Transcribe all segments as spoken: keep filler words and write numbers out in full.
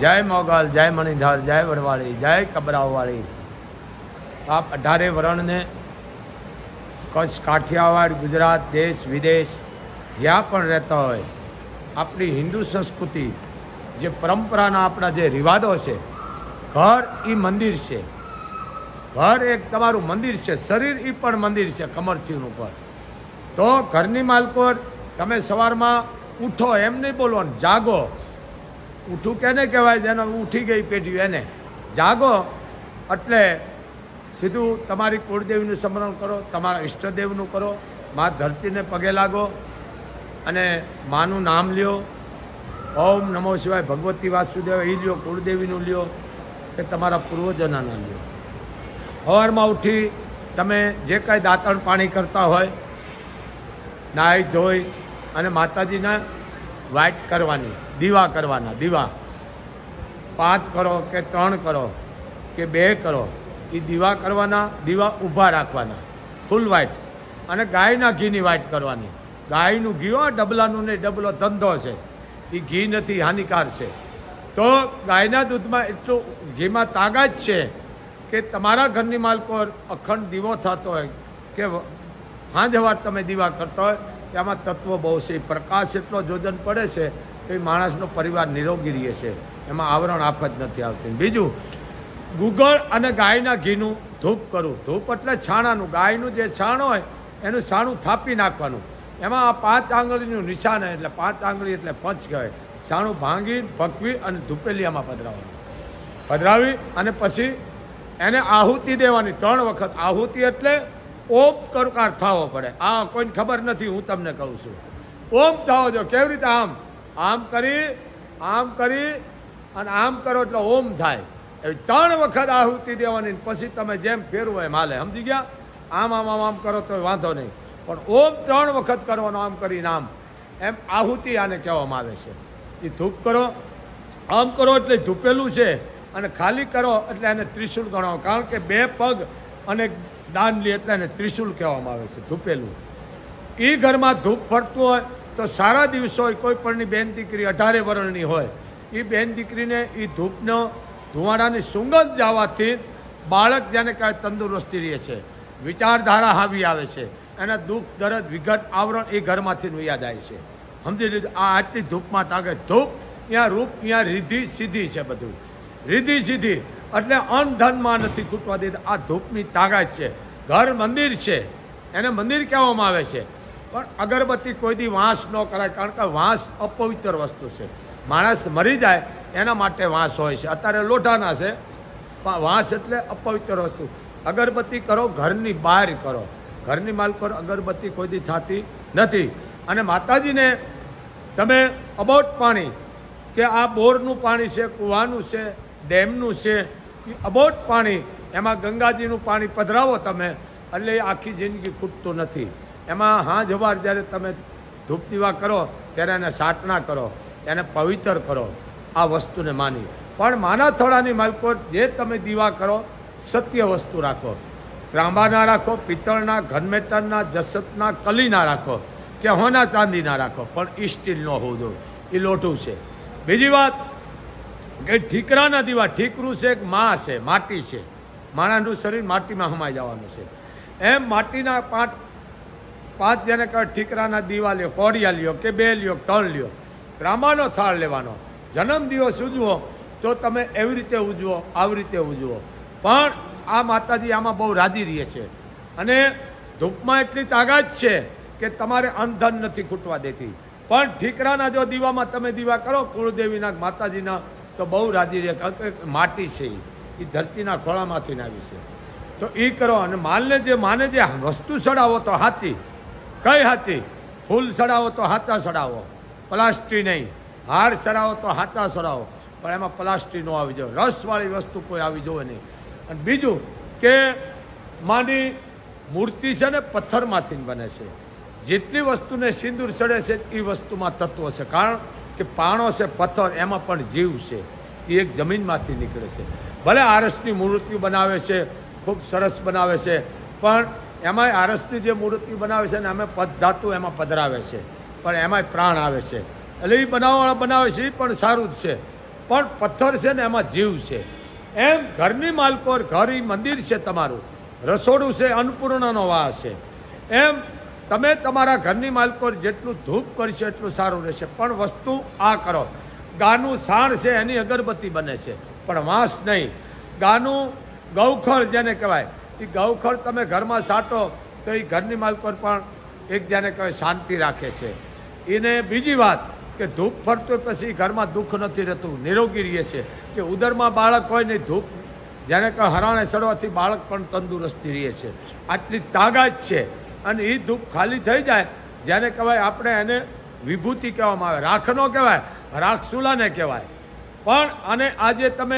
જય મોગલ, જય મણિધર, જય વડવાળી, જય કબરાવવાળી. આપ અઢારે વર્ણને કચ્છ, કાઠિયાવાડ, ગુજરાત, દેશ વિદેશ જ્યાં પણ રહેતા હોય, આપણી હિન્દુ સંસ્કૃતિ જે પરંપરાના આપણા જે રિવાજો છે, ઘર એ મંદિર છે. ઘર એક તમારું મંદિર છે, શરીર એ પણ મંદિર છે કમરથીનું ઉપર. તો ઘરની માલકો તમે સવારમાં ઉઠો એમ નહીં બોલવાનું, જાગો. ઉઠું કેને કહેવાય? જેને ઉઠી ગઈ પેઢી એને જાગો. એટલે સીધું તમારી કુળદેવીનું સ્મરણ કરો, તમારા ઈષ્ટદેવનું કરો, મા ધરતીને પગે લાગો અને માનું નામ લ્યો. ઓમ નમો શિવાય, ભગવતી વાસુદેવ એ લ્યો, કુળદેવીનું લ્યો કે તમારા પૂર્વજોના નામ લ્યો. સવારમાં ઉઠી તમે જે કાંઈ દાંતણ પાણી કરતા હોય, નાહી ધોઈ અને માતાજીના વાઇટ કરવાની, દીવા કરવાના. દીવા પાંચ કરો કે ત્રણ કરો કે બે કરો, એ દીવા કરવાના. દીવા ઊભા રાખવાના ફૂલ વાઇટ, અને ગાયના ઘીની વાઇટ કરવાની. ગાયનું ઘી હો, ડબલાનું નહીં, ડબલો ધંધો છે, એ ઘી નથી, હાનિકાર છે. તો ગાયના દૂધમાં એટલું ઘીમાં તાકાત છે કે તમારા ઘરની માલકો અખંડ દીવો થતો હોય કે સાંજ સવાર તમે દીવા કરતા હોય, તેમાં તત્વો બહુ છે. પ્રકાશ એટલો જોજન પડે છે તો એ માણસનો પરિવાર નિરોગી રહે છે, એમાં આવરણ આફત નથી આવતી. બીજું, ગુગળ અને ગાયના ઘીનું ધૂપ કરવું. ધૂપ એટલે છાણાનું, ગાયનું જે છાણ હોય એનું છાણું થાપી નાખવાનું. એમાં આ પાંચ આંગળીનું નિશાન હોય, એટલે પાંચ આંગળી એટલે પંચ કહેવાય. છાણું ભાંગી ભકવી અને ધૂપેલિયામાં પધરાવવાનું. પધરાવી અને પછી એને આહુતિ દેવાની ત્રણ વખત. આહુતિ એટલે ઓમ કરુકાર થવો પડે. આ કોઈને ખબર નથી, હું તમને કહું છું. ઓમ થવો જો. કેવી રીતે? આમ આમ કરી, આમ કરી અને આમ કરો એટલે ઓમ થાય. એવી ત્રણ વખત આહુતિ દેવાની. પછી તમે જેમ ફેરવો એમ હાલે. સમજી ગયા? આમ આમ આમ આમ કરો તો વાંધો નહીં, પણ ઓમ ત્રણ વખત કરવાનો. આમ કરીને આમ, એમ આહુતિ આને કહેવામાં આવે છે. એ ધૂપ કરો, આમ કરો એટલે ધૂપેલું છે, અને ખાલી કરો એટલે એને ત્રિશુલ ગણો. કારણ કે બે પગ અને દાંડલી એટલે એને ત્રિશુલ કહેવામાં આવે છે, ધૂપેલું. એ ઘરમાં ધૂપ ફરતું હોય તો સારા દિવસો હોય, કોઈ પણની બેન દીકરી અઢારે વર્ણની હોય, એ બેન દીકરીને એ ધૂપનો ધુવાડાની સુગંધ જવાથી બાળક જેને કાંઈ તંદુરસ્તી રહે છે, વિચારધારા હાવી આવે છે, એના દુઃખ દર્દ વિઘટ આવરણ એ ઘરમાંથી વયા જાય છે. સમજી લીધું? આ આટલી ધૂપમાં તાકે. ધૂપ ત્યાં રૂપ, ત્યાં રીધિ સીધી છે. બધું રીધિ સીધી એટલે અન્ન ધનમાં નથી ખૂટવા દેતા. આ ધૂપની તાકાત છે. ઘર મંદિર છે, એને મંદિર કહેવામાં આવે છે. પણ અગરબત્તી કોઈ દી વાંસ ન કરાય, કારણ કે વાંસ અપવિત્ર વસ્તુ છે. માણસ મરી જાય એના માટે વાંસ હોય છે. અત્યારે લોઢાના છે, પણ વાંસ એટલે અપવિત્ર વસ્તુ. અગરબત્તી કરો ઘરની બહાર કરો. ઘરની માલકો અગરબત્તી કોઈ દી થતી નથી. અને માતાજીને તમે અબોટ પાણી કે આ બોરનું પાણી છે, કૂવાનું છે, ડેમનું છે, એ અબોટ પાણી, એમાં ગંગાજીનું પાણી પધરાવો તમે, એટલે એ આખી જિંદગી ખૂટતું નથી. એમાં હાંજ સવાર જ્યારે તમે ધૂપ દીવા કરો ત્યારે એને સાટના કરો, એને પવિત્ર કરો, આ વસ્તુને માની. પણ માના થોડાની માલકો જે તમે દીવા કરો, સત્ય વસ્તુ રાખો. ત્રાંબાના રાખો, પિત્તળના, ઘનમેટરના, જસતના, કલીના રાખો, કે હોના ચાંદીના રાખો, પણ એ સ્ટીલ ન હોવું જોઈએ. એ લોઢું છે. બીજી વાત કે ઠીકરાના દીવા. ઠીકરું છે એક માં છે, માટી છે. માણસનું શરીર માટીમાં સમાઈ જવાનું છે. એમ માટીના પાંચ પાંચ જેને કહે ઠીકરાના દીવા લ્યો, કોડિયા લ્યો કે બે લ્યો, ત્રણ લ્યો. ત્રાંબાનો થાળ લેવાનો. જન્મ દિવસ ઉજવો તો તમે એવી રીતે ઉજવો, આવી રીતે ઉજવો. પણ આ માતાજી આમાં બહુ રાજી રહે છે. અને ધૂપમાં એટલી તાકાત છે કે તમારે અન્નધન નથી ખૂટવા દેતી. પણ ઠીકરાના જો દીવામાં તમે દીવા કરો કુળદેવીના, માતાજીના, તો બહુ રાજી રહે. કારણ કે માટી છે, એ ધરતીના ખોળામાંથી આવી છે. તો એ કરો. અને માલને જે માને જે વસ્તુ ચડાવો તો હાથી. કઈ હાથી? ફૂલ ચડાવો તો હાથા ચડાવો, પ્લાસ્ટિક નહીં. હાર ચડાવો તો હાથા ચડાવો, પણ એમાં પ્લાસ્ટિક ન આવી જોઈએ. રસવાળી વસ્તુ કોઈ આવી જોઈએ નહીં. અને બીજું કે માની મૂર્તિ છે ને પથ્થરમાંથી બને છે. જેટલી વસ્તુને સિંદૂર ચડે છે એ વસ્તુમાં તત્વો છે. કારણ કે પાણો છે પથ્થર, એમાં પણ જીવ છે. એ એક જમીનમાંથી નીકળે છે. ભલે આરસની મૂર્તિ બનાવે છે, ખૂબ સરસ બનાવે છે, પણ એમાંય આરસની જે મૂર્તિ બનાવે છે ને એમાં પદ્ધાતુ એમાં પધરાવે છે, પણ એમાંય પ્રાણ આવે છે. એટલે એ બનાવવાળા બનાવે છે એ પણ સારું જ છે. પણ પથ્થર છે ને એમાં જીવ છે. એમ ઘરની માલકોર, ઘર ઈ મંદિર છે તમારું, રસોડું છે અન્નપૂર્ણાનો વાસ છે. એમ તમે તમારા ઘરની માલકોર જેટલું ધૂપ કરશો એટલું સારું રહેશે. પણ વસ્તુ આ કરો, ગાનું સાણ છે એની અગરબત્તી બને છે, પણ વાંસ નહીં. ગાનું ગૌખળ જેને કહેવાય, એ ગૌખળ તમે ઘરમાં સાટો તો એ ઘરની માલકોર પણ એક જેને કહેવાય શાંતિ રાખે છે. એને બીજી વાત કે ધૂપ ફરતું પછી ઘરમાં દુઃખ નથી રહેતું, નિરોગી રહે છે. કે ઉદરમાં બાળક હોય ને ધૂપ જેને કહે હરાણે ચડવાથી બાળક પણ તંદુરસ્તી રહે છે. આટલી તાકાત છે. અને એ ધૂપ ખાલી થઈ જાય જેને કહેવાય આપણે એને વિભૂતિ કહેવામાં આવે, રાખ ન કહેવાય, રાખ સુલાને કહેવાય. પણ અને આજે તમે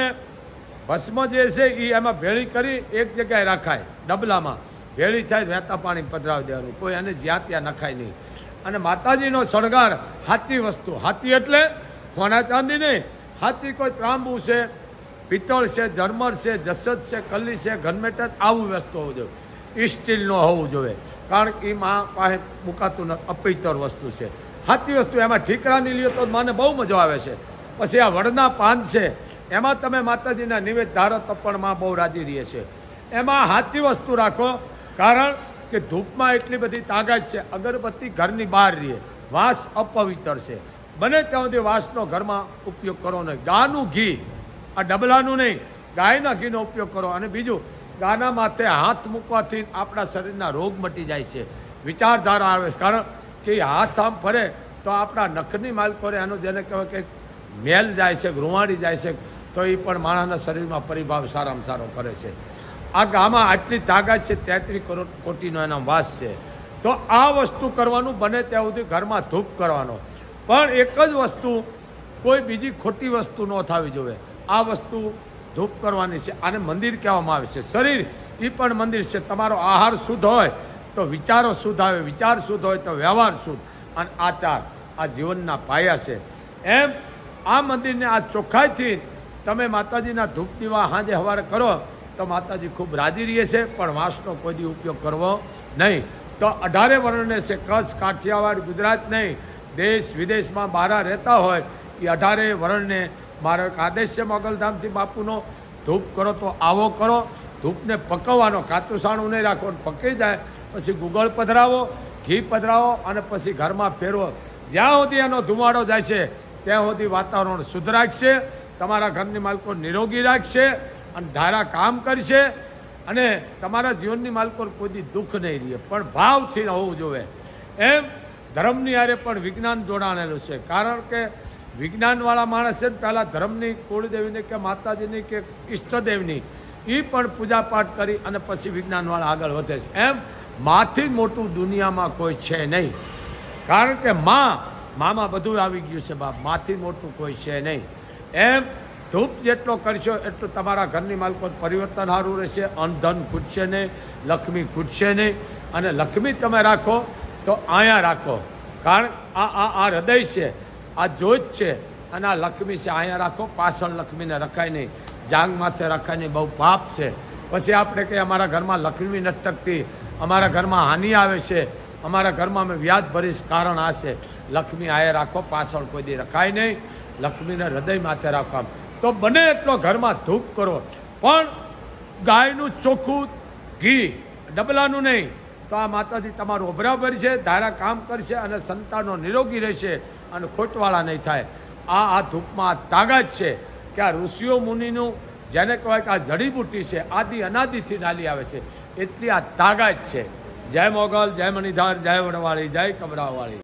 ભસ્મ જે છે એ એમાં ભેળી કરી એક જગ્યાએ રાખાય, ડબલામાં ભેળી થાય, વહેતા પાણી પધરાવી દેવાનું, કોઈ એને જ્યાં ત્યાં નખાય નહીં. અને માતાજીનો શણગાર હાથી વસ્તુ, હાથી એટલે સોના ચાંદી નહીં, હાથી કોઈ ત્રાંબુ છે, પિત્તળ છે, ઝરમર છે, જસદ છે, કલ્લી છે, ઘનમેટર, આવું વસ્તુ હોવું જોઈએ. સ્ટીલ નો હોવું જોઈએ, કારણ કે એમાં પાસે મુકાતું નથી, અપિત્તર વસ્તુ છે. હાથી વસ્તુ એમાં ઠીકરાની લ્યો તો મને બહુ મજા આવે છે. પછી આ વડના પાન છે એમાં તમે માતાજીના નિવેદ ધારો તો પણ માં બહુ રાજી રહે છે. એમાં હાથી વસ્તુ રાખો, કારણ કે ધૂપમાં એટલી બધી તાકાત છે. અગરબત્તી ઘરની બહાર રહે, વાસ અપવિત્ર છે, બને ત્યાં સુધી વાસનો ઘરમાં ઉપયોગ કરો નહીં. ગાનું ઘી, આ ડબલાનું નહીં, ગાયના ઘીનો ઉપયોગ કરો. અને બીજું, ગાના માથે હાથ મૂકવાથી આપણા શરીરના રોગ મટી જાય છે, વિચારધારા આવે છે. કારણ કે હાથ આમ ફરે તો આપણા નખની માલકોરે એનું જેને કહેવાય કે મેલ જાય છે, રૂવાડી જાય છે, તો એ પણ માણસના શરીરમાં પરિભાવ સારામાં સારો કરે છે. આ ગામાં આટલી તાકાત છે, તેત્રીસ કરોડ કોટીનો એનો વાસ છે. તો આ વસ્તુ કરવાનું, બને ત્યાં સુધી ઘરમાં ધૂપ કરવાનો. પણ એક જ વસ્તુ, કોઈ બીજી ખોટી વસ્તુ ન થવી જોઈએ. આ વસ્તુ ધૂપ કરવાની છે. આને મંદિર કહેવામાં આવે છે. શરીર એ પણ મંદિર છે. તમારો આહાર શુદ્ધ હોય તો વિચારો શુદ્ધ આવે, વિચાર શુદ્ધ હોય તો વ્યવહાર શુદ્ધ, અને આચાર આ જીવનના પાયા છે. એમ આ મંદિરને આ ચોખ્ખાઈથી તમે માતાજીના ધૂપ દીવા સાંજે સવારે કરો તો માતાજી ખૂબ રાજી રહે છે. પણ વાંસનો કોઈ દી ઉપયોગ કરવો નહીં. તો અઢારે વર્ણને છે, કચ્છ, કાઠિયાવાડ, ગુજરાત નહીં, દેશ વિદેશમાં બહાર રહેતા હોય એ અઢારે વર્ણને મારો એક આદેશ છે મોગલધામથી બાપુનો, ધૂપ કરો તો આવો કરો. ધૂપને પકવવાનો, કાચું સાણું નહીં રાખો, પકી જાય પછી ગુગળ પધરાવો, ઘી પધરાવો, અને પછી ઘરમાં ફેરવો. જ્યાં સુધી એનો ધુમાડો જાય છે ત્યાં સુધી વાતાવરણ શુદ્ધ રાખશે, તમારા ઘરની માલકો નિરોગી રાખશે, અને ધારા કામ કરશે, અને તમારા જીવનની માલકો કોઈ દી દુઃખ નહીં રહે. પણ ભાવથી હોવું જોઈએ. એમ ધર્મની હારે પણ વિજ્ઞાન જોડાણેલું છે. કારણ કે વિજ્ઞાનવાળા માણસ છે ને પહેલાં ધર્મની, કુળદેવીની કે માતાજીની કે ઈષ્ટદેવની એ પણ પૂજાપાઠ કરી અને પછી વિજ્ઞાનવાળા આગળ વધે છે. એમ માથી મોટું દુનિયામાં કોઈ છે નહીં. કારણ કે માં, મામાં બધું આવી ગયું છે બાપ, માથી મોટું કોઈ છે નહીં. એમ ધૂપ જેટલો કરશો એટલું તમારા ઘરની માલકો પરિવર્તન સારું રહેશે. અનધન ખૂટશે નહીં, લક્ષ્મી ખૂટશે નહીં. અને લક્ષ્મી તમે રાખો તો અહીંયા રાખો, કારણ આ આ આ હૃદય છે, આ જોત છે, અને આ લક્ષ્મી છે. અહીંયા રાખો, પાછળ લક્ષ્મીને રખાય નહીં, જાંગ માથે રખાય નહીં, બહુ પાપ છે. પછી આપણે કંઈ અમારા ઘરમાં લક્ષ્મી નથી ટકતી, અમારા ઘરમાં હાનિ આવે છે, અમારા ઘરમાં અમે વ્યાજ ભરીશ, કારણ આ છે. લક્ષ્મી આયે રાખો, પાછળ કોઈ દી રખાય નહીં. લક્ષ્મીને હૃદય માથે રાખો. તો બને એટલો ઘરમાં ધૂપ કરો, પણ ગાયનું ચોખ્ખું ઘી, ડબલાનું નહીં. તો આ માતાજી તમારું બરાબર છે, ધારા કામ કરશે, અને સંતાનો નિરોગી રહેશે, અને ખોટવાળા નહીં થાય. આ આ ધૂપમાં તાકાત છે કે આ ઋષિઓ મુનિનું જેને કહેવાય કે આ જડીબુટ્ટી છે, આદિ અનાદિથી નાલી આવે છે, એટલી આ તાકાત છે. જય મોગલ, જય મણિધાર, જય વડવાળી, જય કબરાવાળી.